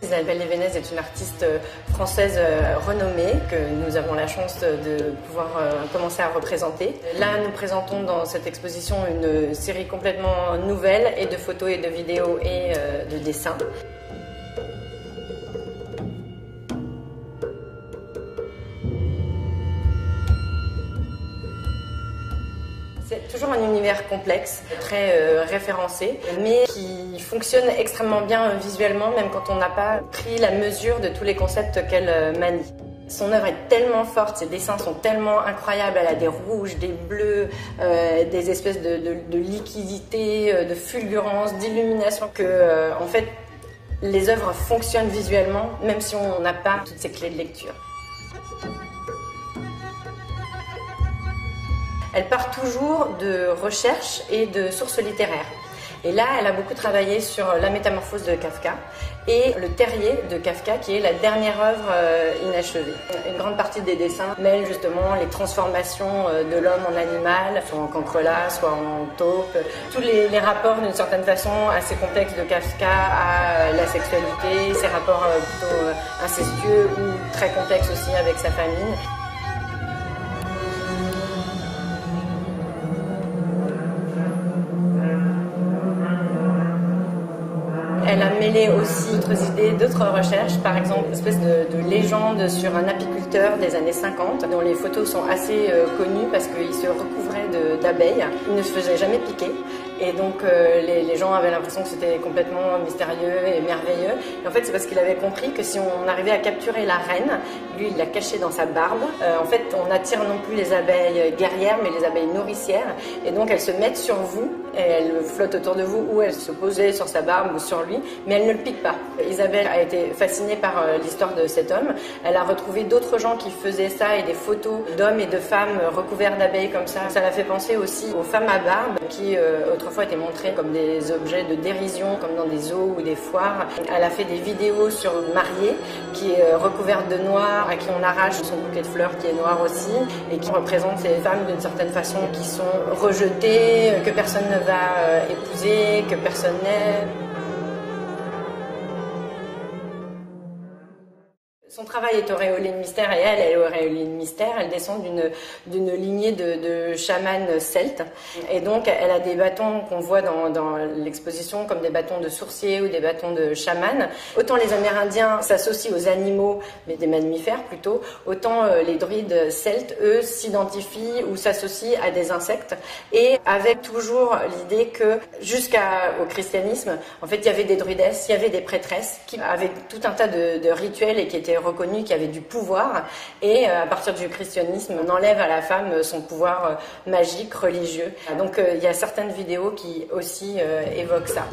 Isabelle Lévenez est une artiste française renommée que nous avons la chance de pouvoir commencer à représenter. Là, nous présentons dans cette exposition une série complètement nouvelle et de photos et de vidéos et de dessins. C'est toujours un univers complexe, très référencé, mais qui fonctionne extrêmement bien visuellement, même quand on n'a pas pris la mesure de tous les concepts qu'elle manie. Son œuvre est tellement forte, ses dessins sont tellement incroyables, elle a des rouges, des bleus, des espèces de liquidité, de fulgurance, d'illumination, que en fait les œuvres fonctionnent visuellement, même si on n'a pas toutes ces clés de lecture. Elle part toujours de recherches et de sources littéraires. Et là, elle a beaucoup travaillé sur La Métamorphose de Kafka et Le Terrier de Kafka, qui est la dernière œuvre inachevée. Une grande partie des dessins mêle justement les transformations de l'homme en animal, soit en cancrelat, soit en taupe. Tous les rapports, d'une certaine façon, assez complexes de Kafka à la sexualité, ses rapports plutôt incestueux ou très complexes aussi avec sa famille. Elle a mêlé aussi d'autres idées, d'autres recherches, par exemple une espèce de légende sur un apiculteur des années 50 dont les photos sont assez connues parce qu'il se recouvrait d'abeilles. Il ne se faisait jamais piquer et donc les gens avaient l'impression que c'était complètement mystérieux et merveilleux. Et en fait, c'est parce qu'il avait compris que si on arrivait à capturer la reine, lui il l'a cachée dans sa barbe. En fait, on attire non plus les abeilles guerrières mais les abeilles nourricières et donc elles se mettent sur vous et elles flottent autour de vous ou elles se posaient sur sa barbe ou sur lui, mais elle ne le pique pas. Isabelle a été fascinée par l'histoire de cet homme. Elle a retrouvé d'autres gens qui faisaient ça et des photos d'hommes et de femmes recouverts d'abeilles comme ça. Ça l'a fait penser aussi aux femmes à barbe qui autrefois étaient montrées comme des objets de dérision, comme dans des zoos ou des foires. Elle a fait des vidéos sur Mariée qui est recouverte de noir, à qui on arrache son bouquet de fleurs qui est noir aussi et qui représente ces femmes d'une certaine façon qui sont rejetées, que personne ne va épouser, que personne n'aime. Son travail est auréolé de mystère et elle est auréolée de mystère. Elle descend d'une lignée de chamanes celtes. Et donc, elle a des bâtons qu'on voit dans l'exposition comme des bâtons de sourciers ou des bâtons de chamanes. Autant les Amérindiens s'associent aux animaux, mais des mammifères plutôt, autant les druides celtes, eux, s'identifient ou s'associent à des insectes. Et avec toujours l'idée que jusqu'au christianisme, en fait, il y avait des druidesses, il y avait des prêtresses qui avaient tout un tas de rituels et qui étaient reconnu qu'il y avait du pouvoir et à partir du christianisme on enlève à la femme son pouvoir magique, religieux. Donc il y a certaines vidéos qui aussi évoquent ça.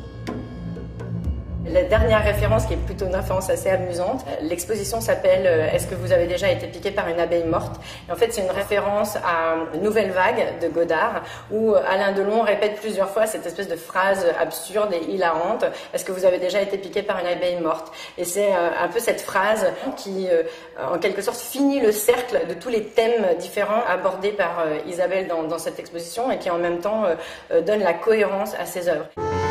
La dernière référence qui est plutôt une référence assez amusante, l'exposition s'appelle « Est-ce que vous avez déjà été piqué par une abeille morte ?» Et en fait c'est une référence à Nouvelle Vague de Godard où Alain Delon répète plusieurs fois cette espèce de phrase absurde et hilarante « Est-ce que vous avez déjà été piqué par une abeille morte ?» Et c'est un peu cette phrase qui en quelque sorte finit le cercle de tous les thèmes différents abordés par Isabelle dans cette exposition et qui en même temps donne la cohérence à ses œuvres.